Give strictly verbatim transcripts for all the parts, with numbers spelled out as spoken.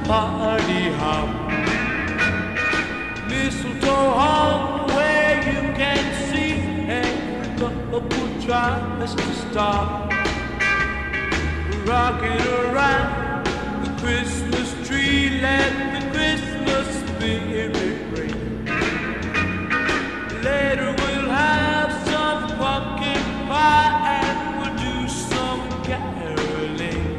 party hop. Mistletoe hung where you can see every couple tries to stop. Rocking around the Christmas tree, let the Christmas spirit ring. Later we'll have some pumpkin pie and we'll do some caroling.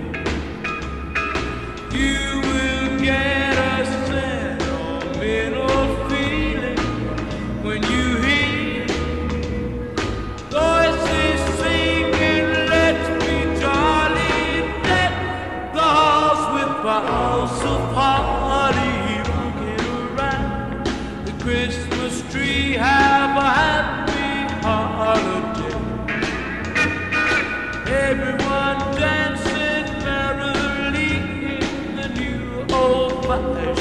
You will get a sentimental feeling when you hear voices singing, let's be jolly, let the halls with boughs of holly rocking around the Christmas tree. Have a happy holiday. Everyone dancing merrily in the new old fashioned